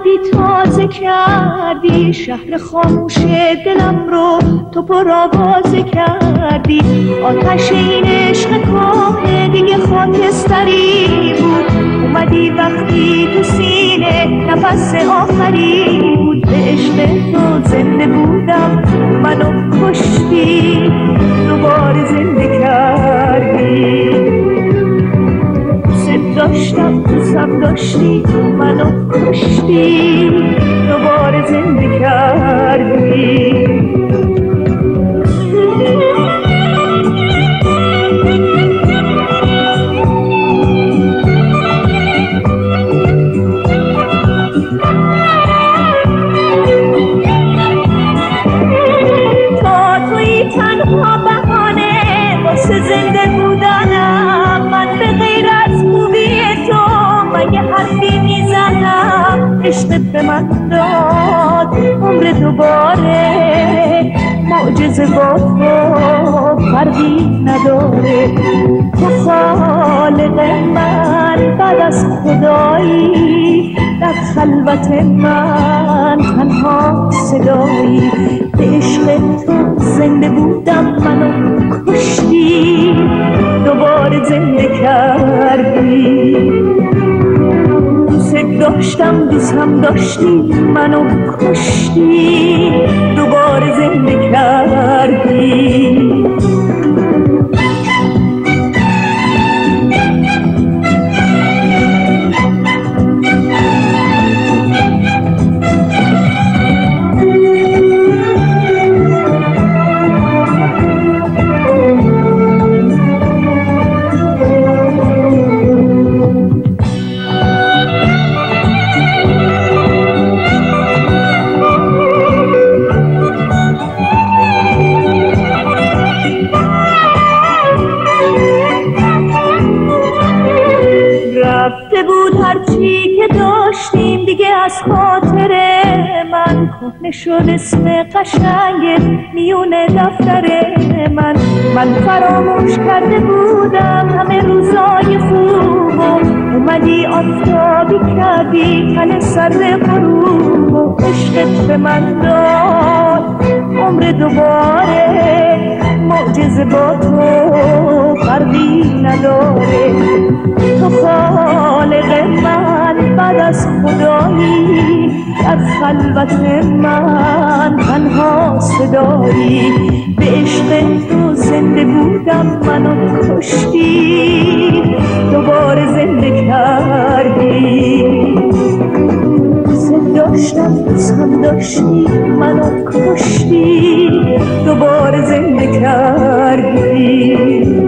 اومدی تازه کردی شهر خاموش دلم رو، تو پر آوازه کردی. آتش این عشق کهنه دیگه خاکستری بود، اومدی وقتی تو سینه نفس آخری بود. به عشق تو زنده بودم، منو کشتی، دوباره زنده کردی. دوست داشتم دوستم داشتی، منو کشتی، دوباره زنده کردی. تنها بهانه واسه زنده بودنم، من به غیر از خوبی تو مگه حرفی میزنم. عشقت به من داد عمر دوباره، معجزه با تو فرقی نداره. تو خالق من بعد از خدایی، در خلوت من تنها صدایی. به عشق تو زنده بودم، منو کشتی، دوباره زنده کردی. دوست داشتم دوستم داشتی، منو کشتی، دوباره زنده کردی. رفته بود هرچی که داشتیم دیگه از خاطر من، کهنه شد اسم قشنگت میونه دفتر من فراموش کرده بودم همه روزای خوب، اومدی آفتابی کردی تن سر غروب. و عشقت به من داد عمر دوباره، معجزه با تو فرقی نداره. تو خالق من بعد از خدایی، در خلوت من تنها صدایی. به عشق تو زنده بودم، منو کشتی، دوباره زنده کردی. دوست داشتم دوستم داشتی، منو کشتی، دوباره زنده کردی.